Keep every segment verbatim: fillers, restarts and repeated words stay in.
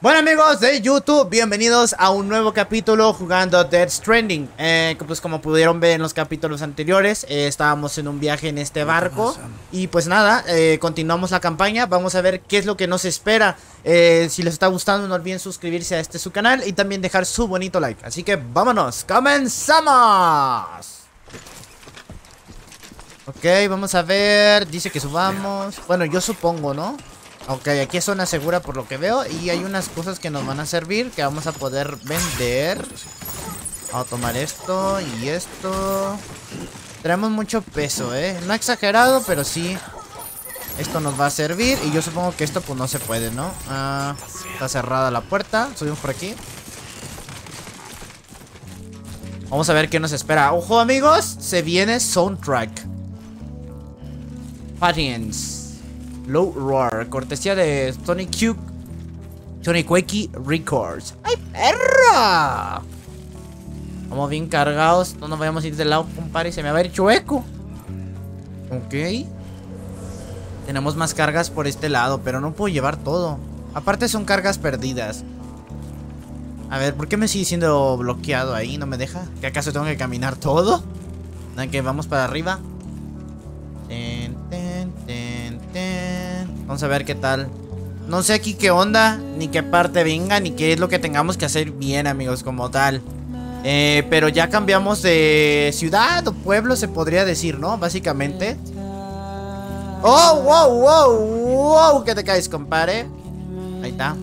Bueno amigos de YouTube, bienvenidos a un nuevo capítulo jugando Death Stranding. eh, Pues como pudieron ver en los capítulos anteriores, eh, estábamos en un viaje en este barco. Y pues nada, eh, continuamos la campaña. Vamos a ver qué es lo que nos espera. eh, Si les está gustando, no olviden suscribirse a este su canal y también dejar su bonito like. Así que vámonos, ¡comenzamos! Ok, vamos a ver, dice que subamos. Bueno, yo supongo, ¿no? Ok, aquí es zona segura por lo que veo. Y hay unas cosas que nos van a servir, que vamos a poder vender. Vamos a tomar esto y esto. Tenemos mucho peso, eh no exagerado, pero sí. Esto nos va a servir. Y yo supongo que esto pues no se puede, ¿no? Ah, está cerrada la puerta. Subimos por aquí. Vamos a ver qué nos espera. Ojo amigos, se viene soundtrack. Patience Low Roar, cortesía de Tony Q Tony Quakey Records. ¡Ay, perra! Vamos bien cargados. No nos vayamos a ir de lado, compadre. Se me va a ir chueco. Ok. Tenemos más cargas por este lado, pero no puedo llevar todo. Aparte son cargas perdidas. A ver, ¿por qué me sigue siendo bloqueado ahí? ¿No me deja? ¿Que acaso tengo que caminar todo? Ok, vamos para arriba. Ten, ten, ten, ten. Vamos a ver qué tal. No sé aquí qué onda, ni qué parte venga, ni qué es lo que tengamos que hacer bien, amigos, como tal. eh, Pero ya cambiamos de ciudad o pueblo, se podría decir, ¿no? Básicamente. ¡Oh, wow, wow, wow! ¿Qué te caes, compadre? Ahí está.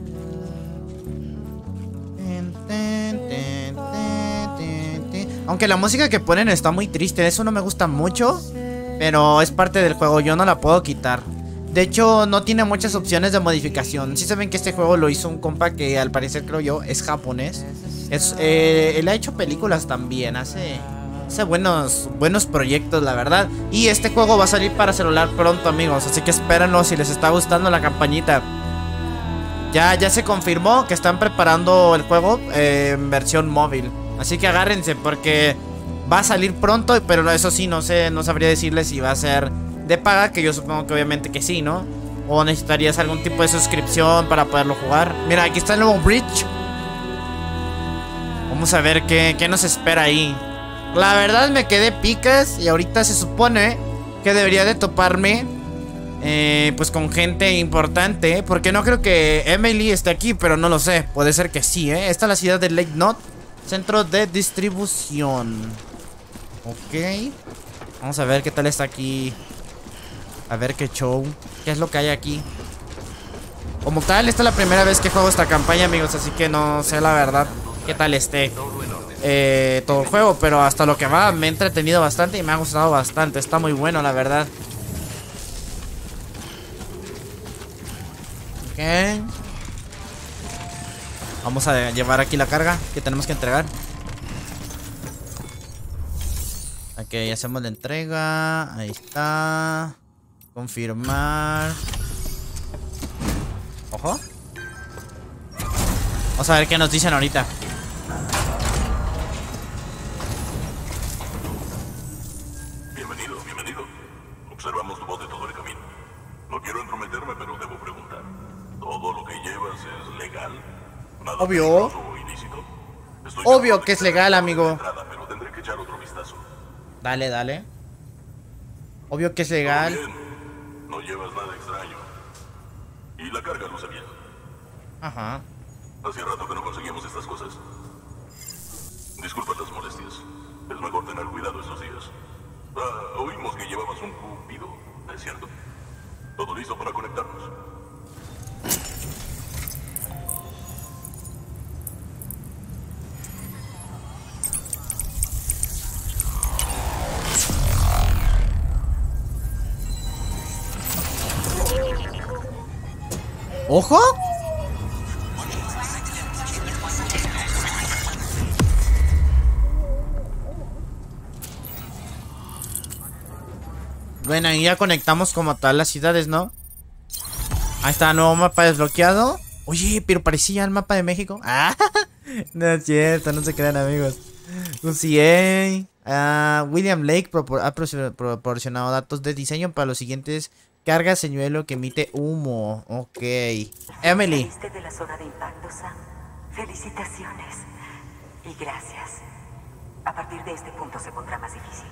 Aunque la música que ponen está muy triste, eso no me gusta mucho. Pero es parte del juego, yo no la puedo quitar. De hecho, no tiene muchas opciones de modificación. Si saben que este juego lo hizo un compa que al parecer creo yo es japonés. Es, eh, él ha hecho películas también, hace, hace buenos, buenos proyectos, la verdad. Y este juego va a salir para celular pronto, amigos. Así que espérenlo si les está gustando la campañita. Ya, ya se confirmó que están preparando el juego eh, en versión móvil. Así que agárrense porque va a salir pronto, pero eso sí, no sé, no sabría decirles si va a ser de paga, que yo supongo que obviamente que sí, ¿no? O necesitarías algún tipo de suscripción para poderlo jugar. Mira, aquí está el nuevo bridge. Vamos a ver qué, qué nos espera ahí. La verdad me quedé picas y ahorita se supone que debería de toparme eh, pues con gente importante, porque no creo que Emily esté aquí, pero no lo sé. Puede ser que sí, ¿eh? Esta es la ciudad de Lake Knot, centro de distribución. Ok. Vamos a ver qué tal está aquí. A ver qué show. ¿Qué es lo que hay aquí? Como tal, esta es la primera vez que juego esta campaña, amigos. Así que no sé la verdad qué tal esté eh, todo el juego. Pero hasta lo que va me he entretenido bastante y me ha gustado bastante. Está muy bueno, la verdad. Ok. Vamos a llevar aquí la carga que tenemos que entregar. Ok, hacemos la entrega. Ahí está. Confirmar. Ojo. Vamos a ver qué nos dicen ahorita. Bienvenido, bienvenido. Observamos tu voz de todo el camino. No quiero entrometerme, pero debo preguntar. ¿Todo lo que llevas es legal? ¿Nada Obvio. peligroso o ilícito? Estoy Obvio seguro que de es legal, amigo. entrada, pero tendré que echar otro vistazo. Dale, dale. Obvio que es ¿Todo legal. bien? No llevas nada extraño. Y la carga luce bien. Ajá. Hacía rato que no conseguimos estas cosas. Disculpa las molestias. Es mejor tener cuidado estos días. Ah, oímos que llevabas un cupido, ¿es cierto? Todo listo para conectarnos. ¡Ojo! Bueno, y ya conectamos como tal las ciudades, ¿no? Ahí está, nuevo mapa desbloqueado. Oye, pero parecía el mapa de México. Ah, no es cierto, no se crean, amigos. U C A. Uh, William Lake propor ha proporcionado datos de diseño para los siguientes Carga señuelo que emite humo. Ok. Emily. ¿Saliste de la zona de impacto, Sam? Felicitaciones. Y gracias. A partir de este punto se pondrá más difícil.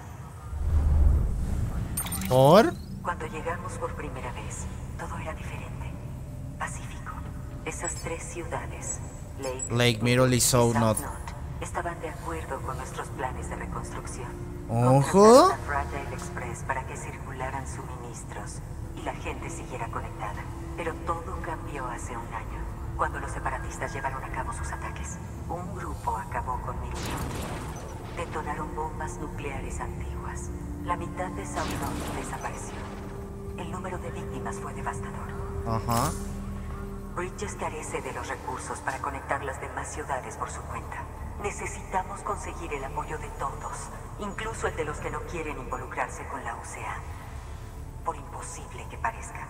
¿Por? Cuando llegamos por primera vez, todo era diferente. Pacífico. Esas tres ciudades, Lake, Lake Middle y South Knot, estaban de acuerdo con nuestros planes de reconstrucción. Ojo. Contrataron a Fragile Express para que circularan suministros y la gente siguiera conectada. Pero todo cambió hace un año, cuando los separatistas llevaron a cabo sus ataques. Un grupo acabó con mi unión. Detonaron bombas nucleares antiguas. La mitad de South Knot desapareció. El número de víctimas fue devastador. Ajá. Bridges carece de los recursos para conectar las demás ciudades por su cuenta. Necesitamos conseguir el apoyo de todos, incluso el de los que no quieren involucrarse con la U C A. Por imposible que parezca.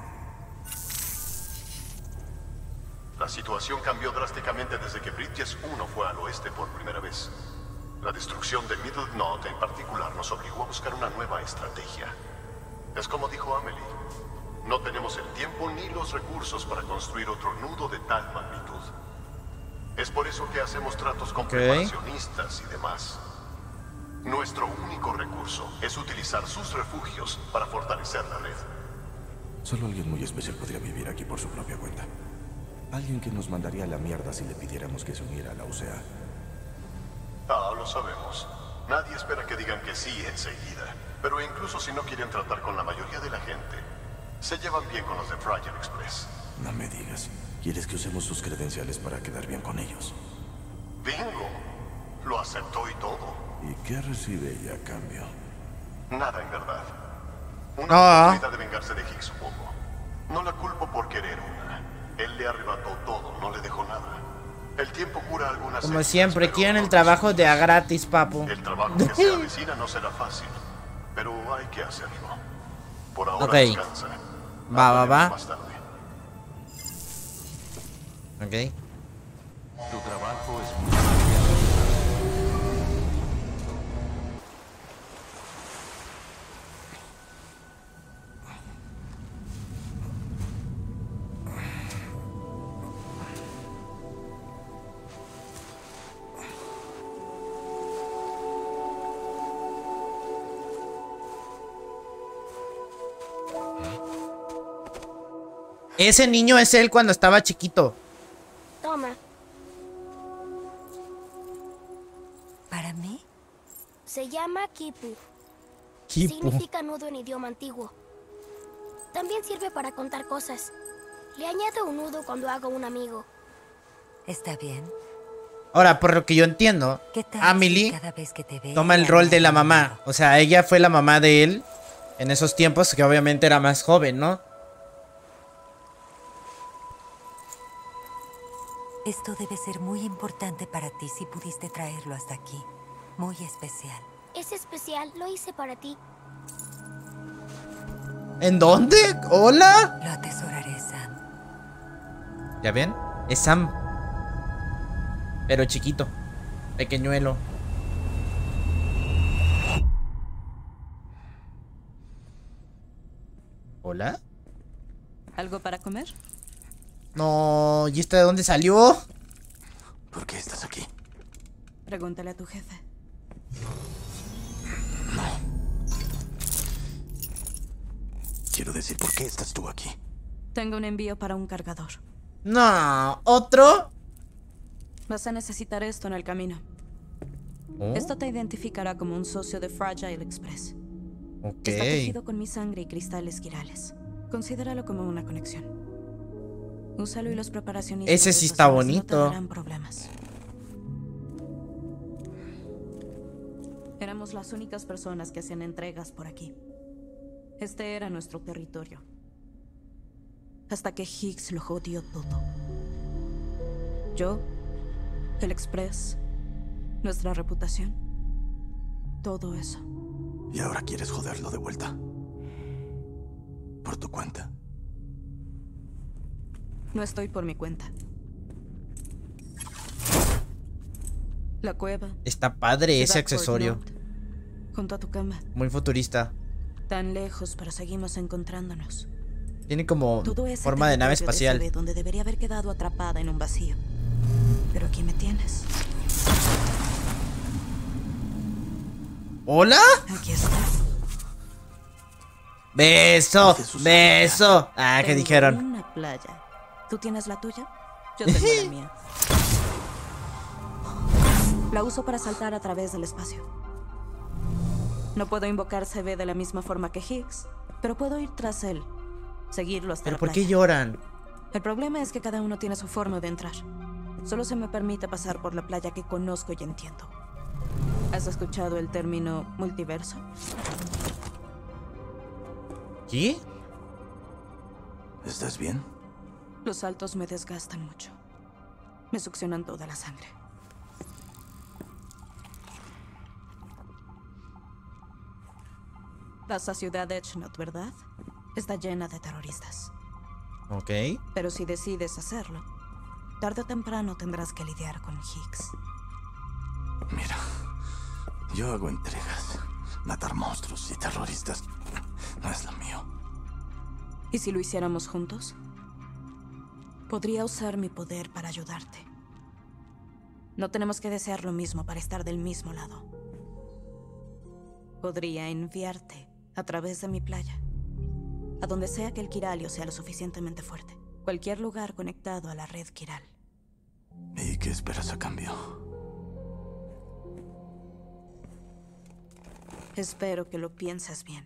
La situación cambió drásticamente desde que Bridges uno fue al oeste por primera vez. La destrucción de Middle Knot en particular nos obligó a buscar una nueva estrategia. Es como dijo Amelie, no tenemos el tiempo ni los recursos para construir otro nudo de tal magnitud. Es por eso que hacemos tratos con Okay. preparacionistas y demás. Nuestro único recurso es utilizar sus refugios para fortalecer la red. Solo alguien muy especial podría vivir aquí por su propia cuenta. Alguien que nos mandaría a la mierda si le pidiéramos que se uniera a la U C A. Ah, lo sabemos. Nadie espera que digan que sí enseguida. Pero incluso si no quieren tratar con la mayoría de la gente, se llevan bien con los de Fragile Express. No me digas. ¿Quieres que usemos sus credenciales para quedar bien con ellos? Bingo. Lo aceptó y todo. ¿Y qué recibe ella a cambio? Nada, en verdad. Una Ah. oportunidad de vengarse de Higgs, supongo. No la culpo por querer una. Él le arrebató todo, no le dejó nada. El tiempo cura algunas Como heridas, siempre, pero quieren no el trabajo los de a suyos. gratis, papu. El trabajo que se avecina no será fácil, pero hay que hacerlo. Por ahora Ok. descansa. Va, va, va. Más tarde. Ok. Tu trabajo es muy... Ese niño es él cuando estaba chiquito. Toma. ¿Para mí? Se llama Kipu. Kipu. Significa nudo en idioma antiguo. También sirve para contar cosas. Le añado un nudo cuando hago un amigo. ¿Está bien? Ahora, por lo que yo entiendo, ¿Qué tal Amelie si cada vez que te vea toma el le rol de la añado un mamá. nudo? O sea, ella fue la mamá de él en esos tiempos, que obviamente era más joven, ¿no? Esto debe ser muy importante para ti si pudiste traerlo hasta aquí. Muy especial. Es especial, lo hice para ti. ¿En dónde? ¿Hola? Lo atesoraré, Sam. ¿Ya ven? Es Sam. Pero chiquito. Pequeñuelo. ¿Hola? ¿Algo para comer? No, ¿y esta de dónde salió? ¿Por qué estás aquí? Pregúntale a tu jefe. Quiero decir, ¿por qué estás tú aquí? Tengo un envío para un cargador. No, ¿otro? Vas a necesitar esto en el camino. Oh, Esto te identificará como un socio de Fragile Express. ok. Está tejido con mi sangre y cristales quirales. Considéralo como una conexión. Úsalo y los preparacionistas Ese de sí tus está zonas bonito. No te darán problemas. Éramos las únicas personas que hacían entregas por aquí. Este era nuestro territorio. Hasta que Higgs lo jodió todo. Yo, el Express, nuestra reputación, todo eso. Y ahora quieres joderlo de vuelta. Por tu cuenta. No estoy por mi cuenta. La cueva. Está padre ese Ciudad accesorio. Fort Knox, junto a tu cama. Muy futurista. Tan lejos, pero seguimos encontrándonos. Tiene como Todo ese forma de nave territorio espacial. D C B donde debería haber quedado atrapada en un vacío. Pero aquí me tienes. ¿Hola? Aquí está. Beso, beso. Ah, ¿qué Tengo dijeron? Una playa. ¿Tú tienes la tuya? Yo tengo la mía. La uso para saltar a través del espacio. No puedo invocar C B de la misma forma que Higgs, pero puedo ir tras él, seguirlo hasta ¿Pero la por playa. qué lloran? El problema es que cada uno tiene su forma de entrar. Solo se me permite pasar por la playa que conozco y entiendo. ¿Has escuchado el término multiverso? ¿Qué? ¿Estás bien? Los saltos me desgastan mucho. Me succionan toda la sangre. Vas a Ciudad Edgenot, ¿verdad? Está llena de terroristas. Ok. Pero si decides hacerlo, tarde o temprano tendrás que lidiar con Higgs. Mira, yo hago entregas. Matar monstruos y terroristas no es lo mío. ¿Y si lo hiciéramos juntos? Podría usar mi poder para ayudarte. No tenemos que desear lo mismo para estar del mismo lado. Podría enviarte a través de mi playa, a donde sea que el Quiralio sea lo suficientemente fuerte. Cualquier lugar conectado a la red Quiral. ¿Y qué esperas a cambio? Espero que lo pienses bien.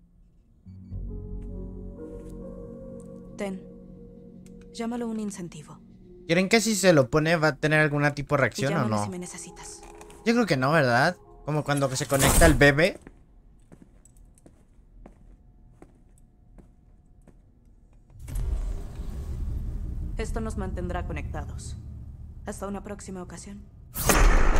Ten. Llámalo un incentivo. ¿Quieren que si se lo pone va a tener alguna tipo de Y reacción o llámame no? si me necesitas. Yo creo que no, ¿verdad? Como cuando se conecta el bebé. Esto nos mantendrá conectados. Hasta una próxima ocasión.